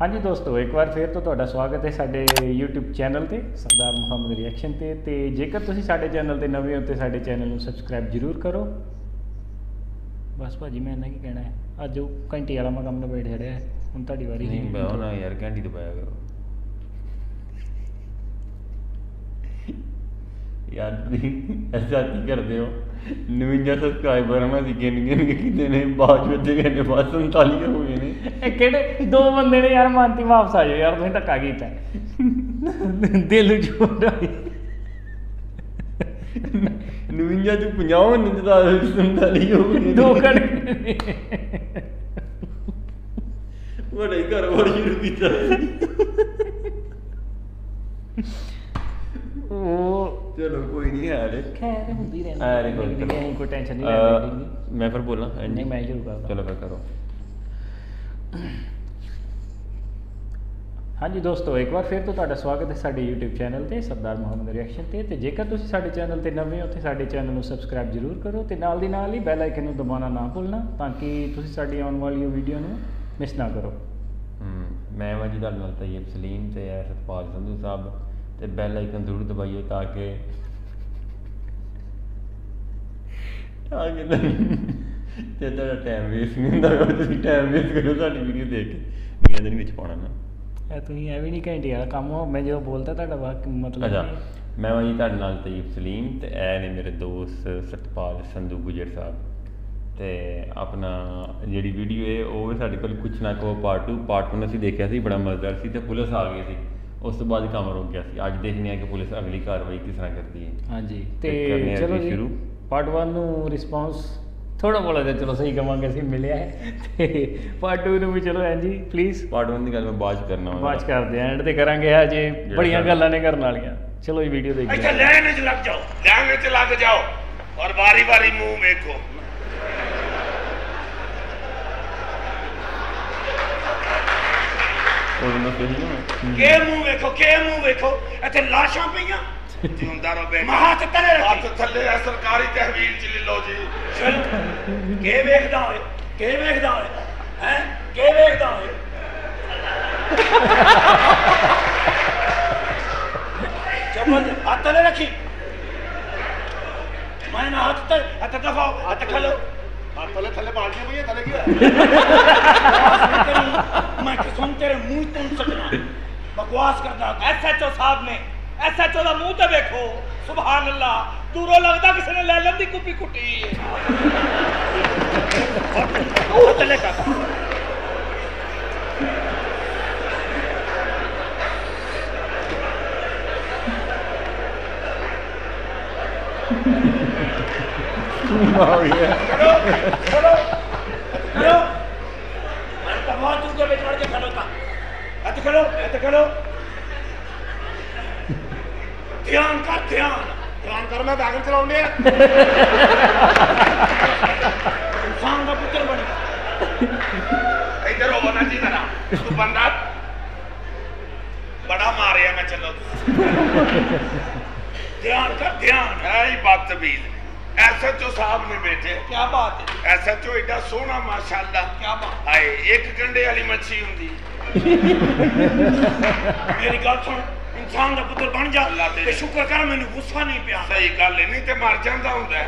हाँ जी दोस्तों, एक बार फिर तो ਤੁਹਾਡਾ ਸਵਾਗਤ है ਸਾਡੇ YouTube ਚੈਨਲ ਤੇ ਸਰਦਾਰ ਮੁਹੰਮਦ ਰਿਐਕਸ਼ਨ ਤੇ ਜੇਕਰ ਤੁਸੀਂ ਸਾਡੇ ਚੈਨਲ ਤੇ ਨਵੇਂ ਹੋ ਤੇ ਸਾਡੇ ਚੈਨਲ ਨੂੰ ਸਬਸਕ੍ਰਾਈਬ ਜ਼ਰੂਰ ਕਰੋ। ਬਸ ਭਾਜੀ ਮੈਂ ਇਹਨਾਂ ਕੀ ਕਹਿਣਾ ਹੈ, ਅੱਜ ਉਹ ਘੰਟੀ ਵਾਲਾ ਮੈਂ ਕੰਮ ਨਿਬੇੜ ਛੜਿਆ ਹੈ, ਹੁਣ ਤੁਹਾਡੀ ਵਾਰੀ। ਨਹੀਂ ਮੈਂ ਨਾ ਯਾਰ ਘੰਟੀ ਦਬਾਇਆ ਕਰੋ यार ऐसा नहीं करते हो 59 सब्सक्राइबर मैं गिन गिन के कितने ने बाद बच्चे घंटे बाद 47 हो गए ने ਕਿਹੜੇ ਦੋ ਬੰਦੇ ਨੇ ਯਾਰ ਮਾਨਤੀ ਵਾਪਸ ਆ ਜਾਓ ਯਾਰ, ਤੁਸੀਂ ਧੱਕਾ ਕੀਤਾ ਦਿਲ ਜੋੜਾ 59 ਤੋਂ 50 ਨੇ ਤਾਂ 47 ਹੋ ਗਏ ਦੋ ਘੰਟੇ ਬੜੇ ਘਰ ਵੜ ਸ਼ੁਰੂ ਕੀਤਾ चलो कोई नहीं है खैर होती रहनी कोई टेंशन नहीं लेनी। मैं फिर बोलना नहीं मैं शुरू करता। चलो फिर करो। हाँ जी दोस्तों, एक बार फिर तो ਤੁਹਾਡਾ ਸਵਾਗਤ ਹੈ ਸਾਡੇ YouTube ਚੈਨਲ ਤੇ ਸਰਦਾਰ ਮੁਹੰਮਦ ਰਿਐਕਸ਼ਨ ਤੇ ਜੇਕਰ ਤੁਸੀਂ ਸਾਡੇ ਚੈਨਲ ਤੇ ਨਵੇਂ ਹੋ ਤੇ ਸਾਡੇ ਚੈਨਲ ਨੂੰ ਸਬਸਕ੍ਰਾਈਬ ਜ਼ਰੂਰ ਕਰੋ ਤੇ ਨਾਲ ਦੀ ਨਾਲ ਹੀ ਬੈਲ ਆਈਕਨ ਨੂੰ ਦਬਾਉਣਾ ਨਾ ਭੁੱਲਣਾ ਤਾਂ ਕਿ ਤੁਸੀਂ ਸਾਡੀ ਆਉਣ ਵਾਲੀ ਵੀਡੀਓ ਨੂੰ ਮਿਸ ਨਾ ਕਰੋ। ਮੈਂ ਵਾਂ ਜੀ ਤੁਹਾਡੇ ਨਾਲ ਤੈਯਬ ਸਲੀਮ ਤੇ ਸਤਪਾਲ ਸੰਧੂ ਸਾਹਿਬ ਤੇ ਬੈਲ ਆਈਕਨ ਜ਼ਰੂਰ ਦਬਾਈਓ ਤਾਂ ਕਿ ਤੇ ਤੁਹਾਡਾ ਟਾਈਮ ਵੇਸਟ ਨਹੀਂ ਹੁੰਦਾ, ਤੁਸੀਂ ਟਾਈਮ ਵੇਸਟ ਕਰੋ ਸਾਡੀ ਵੀਡੀਓ ਦੇਖ ਕੇ, ਨੀਂਦ ਨਹੀਂ ਵਿੱਚ ਪਾਉਣਾ ਨਾ। ਇਹ ਤੁਸੀਂ ਐਵੇਂ ਨਹੀਂ ਘੰਟੇ ਵਾਲਾ ਕੰਮ ਹੋ, ਮੈਂ ਜਦੋਂ ਬੋਲਦਾ ਤੁਹਾਡਾ ਵਾਕ ਮਤਲਬ। ਅੱਛਾ ਮੈਂ ਵਾਂ ਜੀ ਤੁਹਾਡੇ ਨਾਲ ਤੈਯਬ ਸਲੀਮ ਤੇ ਇਹ ਨੇ ਮੇਰੇ ਦੋਸਤ ਸਤਪਾਲ ਸੰਧੂ ਗੁਜਰ ਸਾਹਿਬ ਤੇ ਆਪਣਾ ਜਿਹੜੀ ਵੀਡੀਓ ਹੈ ਉਹ ਸਾਡੇ ਕੋਲ ਕੁਛ ਨਾ ਕਹੋ ਪਾਰਟ 2 ਪਾਰਟ 1 ਅਸੀਂ ਦੇਖਿਆ ਸੀ, ਬੜਾ ਮਜ਼ੇਦਾਰ ਸੀ ਤੇ ਪੁਲਿਸ ਆ ਗਈ ਸੀ, ਉਸ ਤੋਂ ਬਾਅਦ ਕੰਮ ਰੁਕ ਗਿਆ ਸੀ। ਅੱਜ ਦੇਖਦੇ ਹਾਂ ਕਿ ਪੁਲਿਸ ਅਗਲੀ ਕਾਰਵਾਈ ਕਿਸ ਤਰ੍ਹਾਂ ਕਰਦੀ ਹੈ। ਹਾਂਜੀ ਤੇ ਚਲੋ ਜੀ ਪਾਰਟ 1 ਨੂੰ ਰਿਸਪੌਂਸ ਥੋੜਾ ਬੋਲਾ ਜਿਹਾ ਚਲੋ ਸਹੀ ਕਵਾਂਗੇ ਅਸੀਂ ਮਿਲਿਆ ਹੈ ਤੇ ਪਾਰਟ 2 ਨੂੰ ਵੀ ਚਲੋ ਐਂ ਜੀ ਪਲੀਜ਼ ਪਾਰਟ 1 ਦੀ ਗੱਲ ਮੈਂ ਬਾਅਦ ਚ ਕਰਨਾ ਬਾਅਦ ਚ ਕਰਦੇ ਆਂ, ਐਂਡ ਤੇ ਕਰਾਂਗੇ ਅਜੇ ਬੜੀਆਂ ਗੱਲਾਂ ਨੇ ਕਰਨ ਵਾਲੀਆਂ। ਚਲੋ ਜੀ ਵੀਡੀਓ ਦੇਖੀਏ। ਅੱਛਾ ਲਾਈਨ 'ਚ ਲੱਗ ਜਾਓ, ਲਾਈਨ 'ਚ ਲੱਗ ਜਾਓ ਔਰ ਵਾਰੀ ਵਾਰੀ ਮੂੰਹ ਵੇਖੋ। ਕੇ ਮੂੰਹ ਵੇਖੋ, ਕੇ ਮੂੰਹ ਵੇਖੋ, ਇੱਥੇ ਲਾਸ਼ਾਂ ਪਈਆਂ ਜਿਉਂਦਾ ਰੋ ਮਹਾਤ ਤੇਰੇ ਹੱਥ ਥੱਲੇ ਆ ਸਰਕਾਰੀ ਤਹਿਵੀਲ ਚ ਲੈ ਲਓ ਜੀ। ਚਲ ਕੇ ਵੇਖਦਾ ਹੋਏ, ਕੇ ਵੇਖਦਾ ਹੋਏ ਹੈ, ਕੇ ਵੇਖਦਾ ਹੋਏ ਚਪਲ ਹੱਥ ਥੱਲੇ ਰੱਖੀ, ਮੈਂ ਨਾ ਹੱਥ ਦਫਾਓ, ਹੱਥ ਖਲੋ ਹੱਥ ਥੱਲੇ ਥੱਲੇ ਬਾਲਟੀਆਂ ਪਈਆਂ ਥੱਲੇ ਕੀ ਹੋਇਆ मैं किस्म तेरे मुंह तुम सकना बकवास करना। SHO साहब ने SHO ਦਾ ਮੂੰਹ ਤੇ ਵੇਖੋ, ਸੁਭਾਨ ਅੱਲਾ, ਦੂਰੋਂ ਲੱਗਦਾ ਕਿਸੇ ਨੇ ਲੈਲਨ ਦੀ ਕੁੱਪੀ ਕੁੱਟੀ ਹੈ। ਉਹ ਥੱਲੇ ਕਰ ਚਲੋ ਚਲੋ बहुत दूर के बेच के खड़ो था, ऐसे खड़ो, ऐसे खड़ो, ध्यान कर, ध्यान कर, मैं बैगन चलाऊंगे इंसान का पुत्र बने इधर होना चाहिए जरा, तू बंदा बड़ा मारे है, मैं चलो ध्यान कर, ध्यान है ही बदतमीज। SHO साहब ने बेटे क्या बात है, SHO एडा सोहना माशाअल्लाह, क्या बात है, एक कंडे वाली मच्छी हुंदी मेरी गल सुन, इंसान दा पुत्र बन जा ते शुक्र कर मैनू गुस्सा नहीं पिया। सही गल है, नहीं ते मर जांदा हुंदा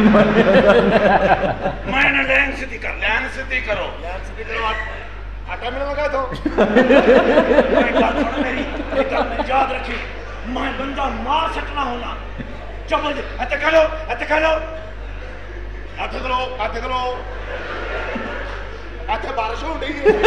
मैं ना लाइन सीधी कर, लाइन सीधी करो, लाइन सीधी करो, आटा मिल लगा तो मैं गल सुन मेरी, एक गल याद रखी, मैं बंदा मार सकना होना। चलो जी हथ खलो, हथ खलो, हथ करो, हथ करो, हथ बारिश हो रही है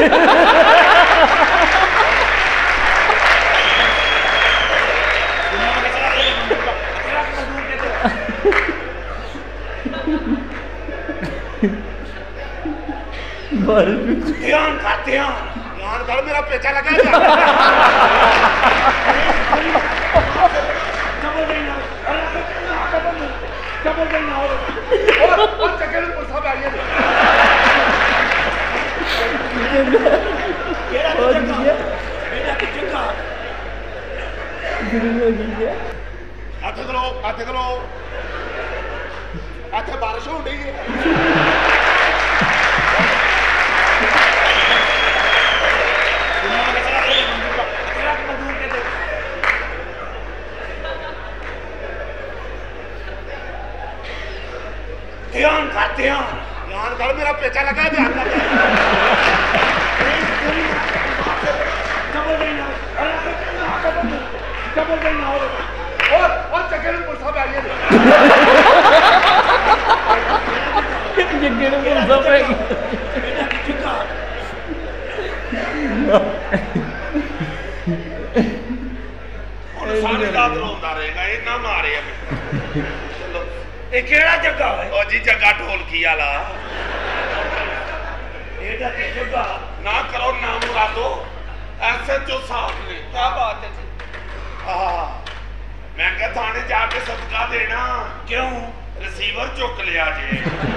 ध्यान कर, ध्यान कर, मेरा पेचा लगा हथ करो, हथ करो, हथ बारिश हो रही है ਹੁਣ ਸਾਰੀ ਰਾਤ ਰੋਂਦਾ ਰਹੇਗਾ ਇਹ ਨਾ ਮਾਰੇ ਮੈਨੂੰ ਚਲੋ ਇਹ ਕਿਹੜਾ ਜੱਗਾ ਹੈ ਉਹ ਜੀ ਜੱਗਾ ਢੋਲਕੀ ਵਾਲਾ ਇਹਦਾ ਤੇ ਜੱਗਾ ਨਾ ਕਰੋ ਨਾ ਮੁਰਾਦੋ ਐਸਐਚਓ ਸਾਹਿਬ ਨੇ ਕੀ ਬਾਤ ਹੈ ਜੀ ਮੈਂ ਕਿਹਾ ਥਾਣੇ ਜਾ ਕੇ ਸਦਕਾ ਦੇਣਾ ਕਿਉਂ ਰਿਸੀਵਰ ਚੁੱਕ ਲਿਆ ਜੇ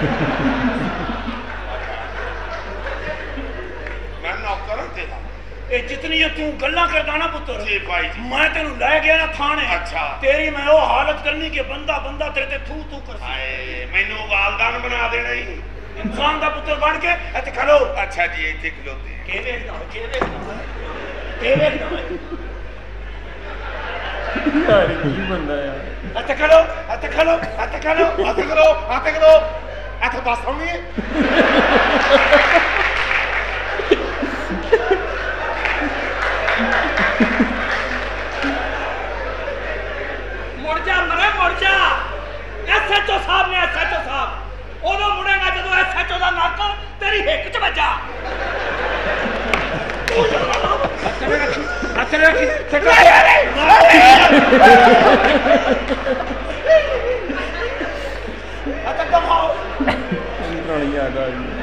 ਮੈਂ ਨੌਕਰ ਤੇਰਾ ਇਹ ਜਿਤਨੀਆਂ ਤੂੰ ਗੱਲਾਂ ਕਰਦਾ ਨਾ ਪੁੱਤਰ ਜੀ ਭਾਈ ਜੀ ਮੈਂ ਤੈਨੂੰ ਲੈ ਗਿਆ ਨਾ ਥਾਣੇ ਅੱਛਾ ਤੇਰੀ ਮੈਂ ਉਹ ਹਾਲਤ ਕਰਨੀ ਕਿ ਬੰਦਾ ਬੰਦਾ ਤੇਰੇ ਤੇ ਥੂ ਥੂ ਕਰ ਹਾਏ ਮੈਨੂੰ ਵਾਲਦਾਨ ਬਣਾ ਦੇਣਾ ਹੀ ਇਨਸਾਨ ਦਾ ਪੁੱਤਰ ਬਣ ਕੇ ਇੱਥੇ ਖੜੋ ਅੱਛਾ ਜੀ ਇੱਥੇ ਖਲੋਤੇ ਕੀ ਵੇਖਦਾ ਯਾਰ ਕੀ ਬੰਦਾ ਯਾਰ ਇੱਥੇ ਖੜੋ ਇੱਥੇ ਬੱਸ ਆਉਣੀ ਹੈ ਮੁੜ ਜਾ ਐਸਐਚਓ ਸਾਹਿਬ ਨੇ ਐਸਐਚਓ ਸਾਹਿਬ ਉਦੋਂ ਮੁੜੇਗਾ ਜਦੋਂ ਐਸਐਚਓ ਦਾ ਨੱਕ ਤੇਰੀ ਹਿੱਕ 'ਚ ਵੱਜਾ ਪੁਰਾਣੀ ਯਾਦ ਆ ਗਈ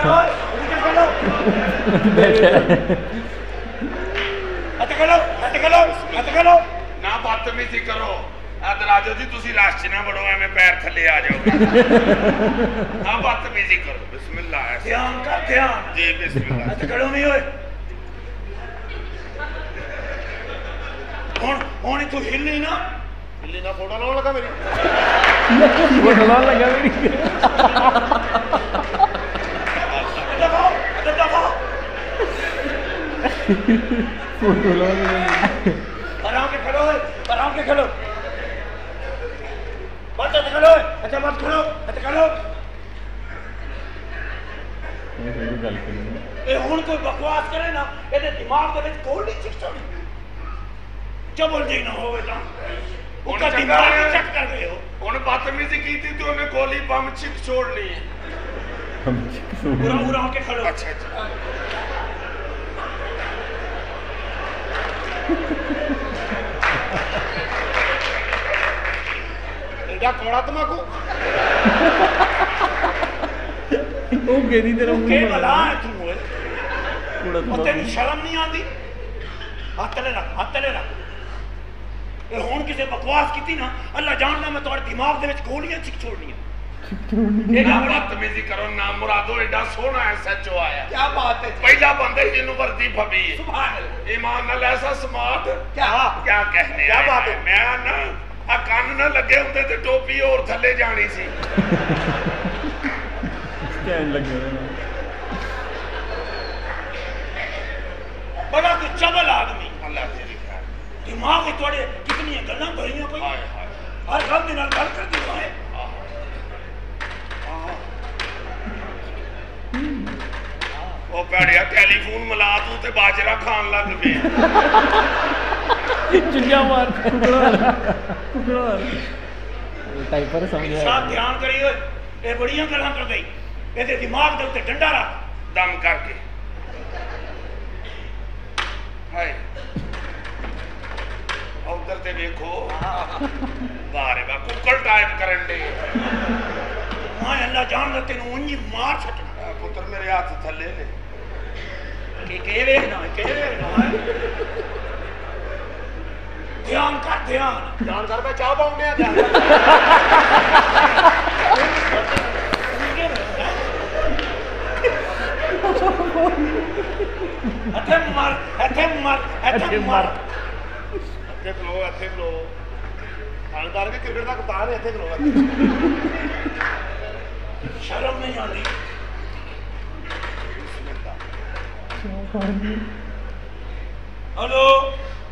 ਨਾ ਬਦਤਮੀਜ਼ੀ ਕਰੋ ਦਰਾਜੋ ਜੀ ਤੁਸੀਂ ਰਸ਼ 'ਚ ਨਾ ਵੜੋ ਐਵੇਂ ਪੈਰ ਥੱਲੇ ਆ ਜਾਓਗੇ ਨਾ ਬਦਤਮੀਜ਼ੀ ਕਰੋ ਬਿਸਮਿਲ੍ਲਾ ਧਿਆਨ ਕਰ ਧਿਆਨ ਜੀ ਬਿਸਮਿਲ੍ਲਾ ਅੱਛਾ ਖੜੋ ਨਹੀਂ ਓਏ ਹੁਣ ਤੂੰ ਹਿੱਲੀ ਨਾ ਫੋਟੋ ਲਾਉਣ ਲੱਗਾ ਮੇਰੀ ਫੋਟੋ ਲਾਉਣ ਲੱਗਾ ਮੇਰੀ ਫੋਟੋ ਲਾਉਣ ਲੱਗਾ ਆਰਾਮ ਕੇ ਖੜੋ ਮਤ ਖੜੋ ਅੱਛਾ ਮਤ ਖੜੋ ਇਹ ਗੱਲ ਕਰੀ ਇਹ ਹੁਣ ਕੋਈ ਬਕਵਾਸ ਕਰੇ ਨਾ ਇਹਦੇ ਦਿਮਾਗ ਦੇ ਵਿੱਚ ਕੋਲ ਨਹੀਂ ਚਿਕਚੋੜੀ ਚਬਲ ਜੀ ਨਾ ਹੋਵੇ ਤਾਂ ਉਹਦਾ ਦਿਮਾਗ ਹੀ ਚੱਕ ਕਰ ਰਹੇ ਹੋ ਹੁਣ ਬਦਤਮੀਜ਼ੀ ਕੀਤੀ ਤੇ ਉਹਨੇ ਗੋਲੀ ਬੰਮ ਚਿਕ ਛੋੜਨੀ ਹੈ ਪੂਰਾ ਹੋ ਕੇ ਖੜੋ ਅੱਛਾ ਇਹਦਾ ਕੋੜਾ ਤਮਾਕੂ ਉਹ ਗੇਰੀ ਤੇਰਾ ਮੂੰਹ ਕੀ ਬਲਾ ਹੈ ਤੂੰ ਓਏ ਕੋੜਾ ਤੈਨੂੰ ਸ਼ਰਮ ਨਹੀਂ ਆਉਂਦੀ ਹੱਥ ਲੈ ਰੱਖ ਇਹ ਹੁਣ ਕਿਸੇ ਬਕਵਾਸ ਕੀਤੀ ਨਾ ਅੱਲਾ ਜਾਣਦਾ ਮੈਂ ਤੁਹਾਡੇ ਦਿਮਾਗ ਦੇ ਵਿੱਚ ਗੋਲੀਆਂ ਚਿਕ ਛੋੜਨੀਆਂ ਇਹ ਨਾ ਬਦਤਮੀਜ਼ੀ ਕਰੋ ਨਾ ਮੁਰਾਦੋ ਐਡਾ ਸੋਹਣਾ ਐਸਐਚਓ ਆਇਆ ਕੀ ਬਾਤ ਹੈ ਪਹਿਲਾ ਬੰਦਾ ਜਿਹਨੂੰ ਵਰਦੀ ਫਬੀ ਹੈ ਸੁਭਾਨ ਅੱਲਾਹ ਈਮਾਨ ਨਾਲ ਐਸਾ ਸਮਾਰਟ ਕੀ ਕਹਿਨੇ ਕੀ ਬਾਤ ਹੈ ਮੈਂ ਨਾ ਆ ਕੰਨ ਨਾ ਲੱਗੇ ਹੁੰਦੇ ਤੇ ਟੋਪੀ ਹੋਰ ਥੱਲੇ ਜਾਣੀ ਸੀ ਕਹਿਣ ਲੱਗੇ ਬੜਾ ਤੇ ਚਬਲ ਆਦਮੀ ਅੱਲਾ ਤੇਰੀ ਖੈਰ ਦਿਮਾਗ ਵਿੱਚ ਤੁਹਾਡੇ ਕਿਤਨੀਆਂ ਗੱਲਾਂ ਭਰੀਆਂ ਪਈਆਂ ਹਰ ਗੱਲ ਦੇ ਨਾਲ ਗੱਲ ਕਰਦੀ ਹੋਏ ਉਹ ਭੈੜਿਆ ਟੈਲੀਫੋਨ ਮਿਲਾ ਤੂੰ ਤੇ ਬਾਜਰਾ ਖਾਣ ਲੱਗ ਪਿਆ ਚੁੰਝਾ ਮਾਰ ਕੁਕੜਾ ਟਾਈਪਰ ਸਮਝਿਆ ਸਾਥ ਧਿਆਨ ਕਰੀ ਓਏ ਇਹ ਬੜੀਆਂ ਗੱਲਾਂ ਕਰ ਗਈ ਇਹਦੇ ਦਿਮਾਗ ਦੇ ਉੱਤੇ ਡੰਡਾ ਰੱਖ ਦਮ ਕਰਕੇ ਹਾਏ ਉਧਰ ਤੇ ਵੇਖੋ ਬਾਰੇ ਬਾ ਕੁੱਕੜ ਟਾਈਪ ਕਰਨ ਦੇ ਮੈਂ ਅੱਲਾ ਜਾਣਦਾ ਤੈਨੂੰ ਉਂਝ ਮਾਰ ਛੱਡਣਾ ਪੁੱਤਰ ਮੇਰੇ ਹੱਥ ਥੱਲੇ ਨੇ ਕੀ ਵੇਖਣਾ ਧਿਆਨ ਕਰ ਮੈਂ ਚਾਹ ਪਾਉਂਦੇ ਆ ਇੱਥੇ ਮਾਰ ਇੱਥੇ ਖਲੋ ਥਾਣੇਦਾਰ ਵੀ ਕ੍ਰਿਕਟ ਦਾ ਕਪਤਾਨ ਹੈ ਇੱਥੇ ਖਲੋ ਸ਼ਰਮ ਨਹੀਂ ਆਉਂਦੀ हेलो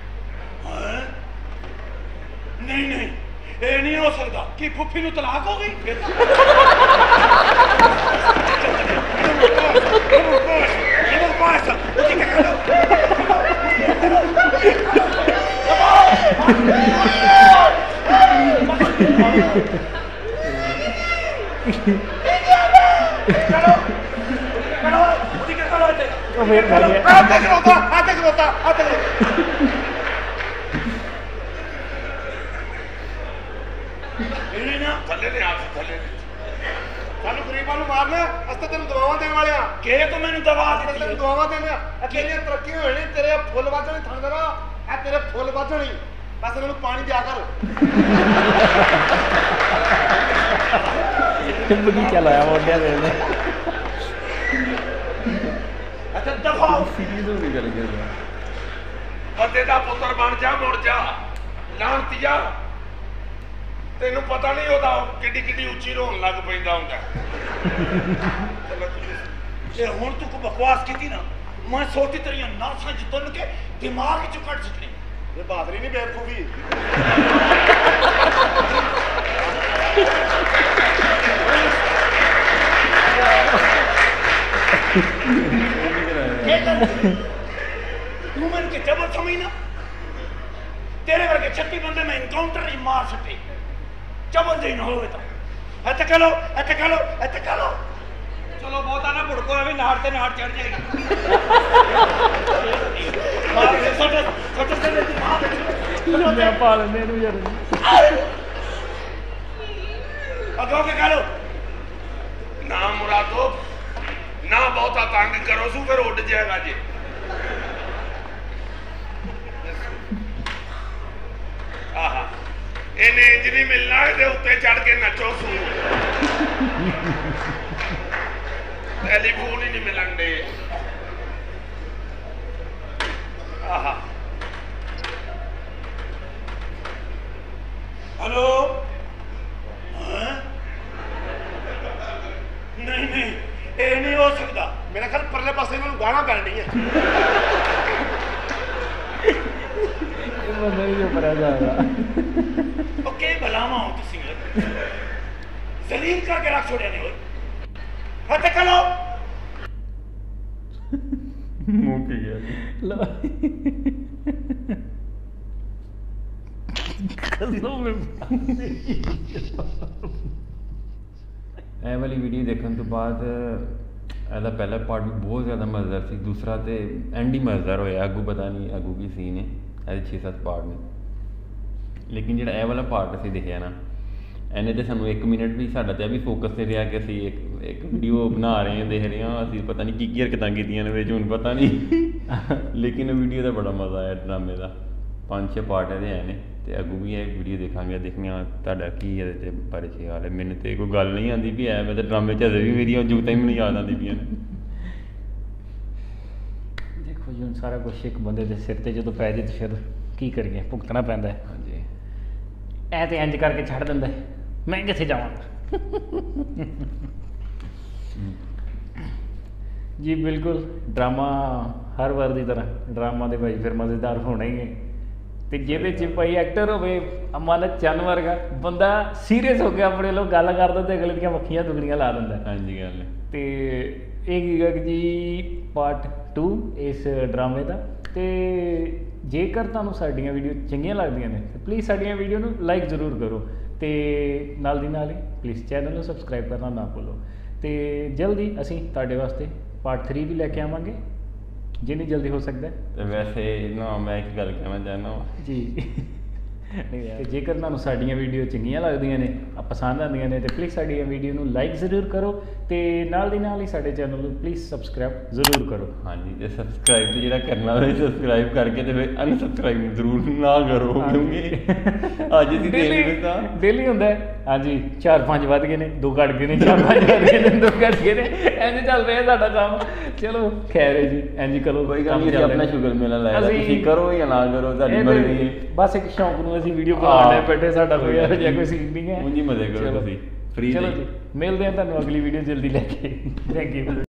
नहीं नहीं ये नहीं हो सकता कि फुफी नूं तलाक हो गई फिर बह गया आते खलोता ਇਹਨੇ ਨਾ ਥੱਲੇ ਨੇ ਆਪ ਥੱਲੇ ਸਾਨੂੰ ਗਰੀਬਾਂ ਨੂੰ ਮਾਰਨਾ ਅਸਤੇ ਤੈਨੂੰ ਦਵਾਵਾਂ ਦੇਣ ਵਾਲਿਆ ਕਿਹੇ ਤੋਂ ਮੈਨੂੰ ਦਵਾ ਦਿੱਤੀ ਤੈਨੂੰ ਦਵਾਵਾਂ ਦੇਣੇ ਆ ਕਿਹਨੇ ਤਰੱਕੀ ਹੋਣੀ ਤੇਰੇ ਫੁੱਲ ਵੱਜਣੇ ਥੰਦਰਾ ਆ ਤੇਰੇ ਫੁੱਲ ਵੱਜਣੀ ਬਸ ਇਹਨਾਂ ਨੂੰ ਪਾਣੀ ਦਿਆ ਕਰ ਬਗੀਚਾ ਲਾਇਆ ਮੋਢਿਆਂ ਦੇ ਨੇ ਅੱਛਾ ਦਫਾ ਸੀਰੀਜ਼ ਹੋ ਗਈ ਗੱਲ ਕਰ ਬੰਦੇ ਦਾ ਪੁੱਤਰ ਬਣ ਜਾ ਮੁੜ ਜਾ ਲਾਂਤੀਆ ਤੈਨੂੰ ਪਤਾ ਨਹੀਂ ਉਹਦਾ ਕਿੱਡੀ ਉੱਚੀ ਰੋਣ ਲੱਗ ਪੈਂਦਾ ਹੁੰਦਾ ਜੇ ਹੁਣ ਤੂੰ ਕੋ ਬਕਵਾਸ ਕੀਤੀ ਨਾ ਮੈਂ ਸੋਚੀ ਤੇਰੀਆਂ ਨਾਸਾਂ ਚ ਤੁੰਨ ਕੇ ਦਿਮਾਗ ਚ ਕੱਢ ਸਕਣੀ ਇਹ ਬਹਾਦਰੀ ਨਹੀਂ ਬੇਵਕੂਫੀ ਤੂੰ ਮੈਨੂੰ ਕਿ ਜਬਰ ਸਮਝਣਾ ਤੇਰੇ ਵਰਗੇ 36 ਬੰਦੇ ਮੈਂ ਇਨਕਾਊਂਟਰ ਹੀ ਮਾਰ ਸਕੇ ਚਬਲ ਜੇ ਨਾ ਹੋਵੇ ਤਾਂ ਇੱਥੇ ਕਹ ਲੋ ਚਲੋ ਬਹੁਤਾ ਨਾ ਭੁੜਕੋ ਐਵੇਂ ਨਾੜ ਤੇ ਨਾੜ ਚੜ ਜਾਏਗੀ ਮਾਰ ਦੇ ਛੋਟੇ ਦੇ ਮਾਰ ਦੇ ਮੈਂ ਪਾ ਲੈਂਦੇ ਇਹਨੂੰ ਯਾਰ ਅੱਗੋਂ ਕੇ ਕਹ ਲੋ ਨਾ ਮੁਰਾਦੋ ਨਾ ਬਹੁਤਾ ਤੰਗ ਕਰੋ ਸੂ ਫਿਰ ਉੱਡ ਜਾਏਗਾ ਜੀ ਆਹਾ ਇਹਨੇ ਇੰਜ ਨਹੀਂ ਮਿਲਣਾ ਇਹਦੇ ਉੱਤੇ ਚੜ ਕੇ ਨੱਚੋ ਸੂ ਟੈਲੀਫੋਨ ਹੀ ਨਹੀਂ ਮਿਲਣ ਦੇ ਆਹਾ ਹੈਲੋ ਨਹੀਂ ਇਹ ਨਹੀਂ ਹੋ ਸਕਦਾ ਮੇਰੇ ਖਿਆਲ ਪਰਲੇ ਪਾਸੇ ਇਹਨਾਂ ਨੂੰ ਗਾਣਾ ਪੈਣੀ ਹੈ ਇਹ ਬੰਦਾ ਹੀ ਪਰਿਆ ਜਾਏਗਾ ਓਕੇ ਬਲਾਵਾ ਹੋ ਤੁਸੀਂ ਜ਼ਲੀਲ ਕਰਕੇ ਰੱਖ ਛੋੜਿਆ ਨੇ ਓਏ ਹੱਥ ਕਲੋ ਮੁੱਕ ਗਿਆ ਕਦੋਂ ਮੈਂ ਇਹ ਵਾਲੀ ਵੀਡੀਓ ਦੇਖਣ ਤੋਂ ਬਾਅਦ ਇਹਦਾ ਪਹਿਲਾ ਪਾਰਟ ਵੀ ਬਹੁਤ ਜ਼ਿਆਦਾ ਮਜ਼ੇਦਾਰ ਸੀ ਦੂਸਰਾ ਤੇ ਐਂਡ ਹੀ ਮਜ਼ੇਦਾਰ ਹੋਇਆ ਅੱਗੂ ਪਤਾ ਨਹੀਂ ਅੱਗੂ ਕੀ ਸੀਨ ਹੈ ਇਹਦੇ 6-7 ਪਾਰਟ ਨੇ ਲੇਕਿਨ ਜਿਹੜਾ ਇਹ ਵਾਲਾ ਪਾਰਟ ਅਸੀਂ ਦੇਖਿਆ ਨਾ ਇਹਨੇ ਤੇ ਸਾਨੂੰ 1 ਮਿੰਟ ਵੀ ਸਾਡਾ ਤੇ ਵੀ ਫੋਕਸ ਤੇ ਰਿਹਾ ਕਿ ਅਸੀਂ ਇੱਕ ਵੀਡੀਓ ਬਣਾ ਰਹੇ ਹਾਂ ਦੇਖ ਰਹੇ ਹਾਂ ਅਸੀਂ ਪਤਾ ਨਹੀਂ ਕੀ ਹਰਕਤਾਂ ਕੀਤੀਆਂ ਨੇ ਵਿੱਚ ਹੁਣ ਪਤਾ ਨਹੀਂ ਲੇਕਿਨ ਵੀਡੀਓ ਦਾ ਬੜਾ ਮਜ਼ਾ ਆਇਆ ਡਰਾਮੇ ਦਾ 5-6 ਪਾਰਟ ਇਹਦੇ ਆਏ ਨੇ ਤੇ ਅੱਗੂ ਵੀ ਇਹ ਵੀਡੀਓ ਦੇਖਾਂਗੇ ਦੇਖਦੇ ਹਾਂ ਤੁਹਾਡਾ ਕੀ ਇਹਦੇ ਤੇ ਬਾਰੇ ਖਿਆਲ ਹੈ ਮੈਨੂੰ ਤੇ ਕੋਈ ਗੱਲ ਨਹੀਂ ਆਉਂਦੀ ਵੀ ਐ ਮੈਂ ਤਾਂ ਡਰਾਮੇ 'ਚ ਅਜੇ ਵੀ ਮੇਰੀਆਂ ਜੁਗਤਾਂ ਹੀ ਮੈਨੂੰ ਯਾਦ ਆਉਂਦੀ ਪਈਆਂ ਨੇ ਦੇਖੋ ਜੀ ਹੁਣ ਸਾਰਾ ਕੁਝ ਇੱਕ ਬੰਦੇ ਦੇ ਸਿਰ ਤੇ ਜਦੋਂ ਪੈ ਜੇ ਤੇ ਫਿਰ ਕੀ ਕਰੀਏ ਭੁਗਤਣਾ ਪੈਂਦਾ ਹੈ ਹਾਂਜੀ ਐ ਤੇ ਇੰਜ ਕਰਕੇ ਛੱਡ ਦਿੰਦਾ ਮੈਂ ਕਿੱਥੇ ਜਾਵਾਂ ਜੀ ਬਿਲਕੁਲ ਡਰਾਮਾ ਹਰ ਵਾਰ ਦੀ ਤਰ੍ਹਾਂ ਡਰਾਮਾ ਦੇ ਭਾਈ ਫਿਰ ਮਜ਼ੇਦਾਰ ਹੋਣਾ ਹੀ ਹੈ ਤੇ ਜਿਹਦੇ 'ਚ ਭਾਈ ਐਕਟਰ ਹੋਵੇ ਅਮਾਨਤ ਚੰਨ ਵਰਗਾ ਬੰਦਾ ਸੀਰੀਅਸ ਹੋ ਕੇ ਆਪਣੇ ਲੋਕ ਗੱਲ ਕਰਦਾ ਤੇ ਅਗਲੇ ਦੀਆਂ ਮੱਖੀਆਂ ਦੁਗਣੀਆਂ ਲਾ ਦਿੰਦਾ ਹਾਂਜੀ ਗੱਲ ਹੈ ਤੇ ਇਹ ਕੀ ਜੀ ਪਾਰਟ 2 ਇਸ ਡਰਾਮੇ ਦਾ ਤੇ ਜੇਕਰ ਤੁਹਾਨੂੰ ਸਾਡੀਆਂ ਵੀਡੀਓ ਚੰਗੀਆਂ ਲੱਗਦੀਆਂ ਨੇ ਤਾਂ ਪਲੀਜ਼ ਸਾਡੀਆਂ ਵੀਡੀਓ ਨੂੰ ਲਾਈਕ ਜ਼ਰੂਰ ਕਰੋ ਤੇ ਨਾਲ ਦੀ ਨਾਲ ਹੀ ਪਲੀਜ਼ ਚੈਨਲ ਨੂੰ ਸਬਸਕ੍ਰਾਈਬ ਕਰਨਾ ਨਾ ਭੁੱਲੋ ਤੇ ਜਲਦੀ ਅਸੀਂ ਤੁਹਾਡੇ ਵਾਸਤੇ ਪਾਰਟ 3 ਵੀ ਲੈ ਕੇ ਆਵਾਂਗੇ ਜਿੰਨੀ ਜਲਦੀ ਹੋ ਸਕਦਾ ਤੇ ਵੈਸੇ ਨਾ ਮੈਂ ਇੱਕ ਗੱਲ ਕਹਿਣਾ ਚਾਹੁੰਦਾ ਜੀ ਤੇ ਜੇਕਰ ਤੁਹਾਨੂੰ ਸਾਡੀਆਂ ਵੀਡੀਓ ਚੰਗੀਆਂ ਲੱਗਦੀਆਂ ਨੇ ਪਸੰਦ ਆਉਂਦੀਆਂ ਨੇ ਤੇ ਪਲੀਜ਼ ਸਾਡੀਆਂ ਵੀਡੀਓ ਨੂੰ ਲਾਈਕ ਜ਼ਰੂਰ ਕਰੋ ਤੇ ਨਾਲ ਦੀ ਨਾਲ ਹੀ ਸਾਡੇ ਚੈਨਲ ਨੂੰ ਪਲੀਜ਼ ਸਬਸਕ੍ਰਾਈਬ ਜ਼ਰੂਰ ਕਰੋ ਹਾਂਜੀ ਤੇ ਸਬਸਕ੍ਰਾਈਬ ਤੇ ਜਿਹੜਾ ਕਰਨਾ ਹੋਵੇ ਸਬਸਕ੍ਰਾਈਬ ਕਰਕੇ ਤੇ ਫਿਰ ਅਨਸਬਸਕ੍ਰਾਈਬ ਜ਼ਰੂਰ ਨਾ ਕਰੋ ਕਿਉਂਕਿ ਅੱਜ ਅਸੀਂ ਦੇਖ ਤਾਂ ਡੇਲੀ ਹੁੰਦਾ ਹਾਂਜੀ 4-5 ਵੱਧ ਗਏ ਨੇ 2 ਘੱਟ ਗਏ ਨੇ 4-5 ਵੱਧ ਗਏ ਨੇ 2 ਘੱਟ ਗਏ ਨੇ ਇੰਝ ਚੱਲ ਰਿਹਾ ਸਾਡਾ ਕੰਮ ਚਲੋ ਖੈਰ ਹੈ ਜੀ ਇੰਝ ਕਰੋ ਕੋਈ ਗੱਲ ਨਹੀਂ ਆਪਣਾ ਸ਼ੁਗਰ ਮੇਲਾ ਲਾਇਆ ਤੁਸੀਂ ਕਰੋ ਜਾਂ ਨਾ ਕਰੋ ਤੁਹਾਡੀ ਮਰਜ਼ੀ ਹੈ ਬਸ ਇੱਕ ਸ਼ੌਂਕ ਨੂੰ ਅਸੀਂ ਵੀਡੀਓ ਬਣਾਉਣੇ ਬੈਠੇ ਸਾਡਾ ਕੋਈ ਇਹੋ ਜਿਹਾ ਕੋਈ ਸੀਨ ਨਹੀਂ ਹੈ ਉਂਝ ਹੀ ਮਜ਼ੇ ਕਰੋ ਤੁਸੀਂ ਫ੍ਰੀ ਚਲੋ ਜੀ ਮਿਲਦੇ ਹਾਂ ਤੁਹਾਨੂੰ ਅਗਲੀ ਵੀਡੀਓ ਜਲਦੀ ਲੈ ਕੇ ਥੈਂਕ ਯੂ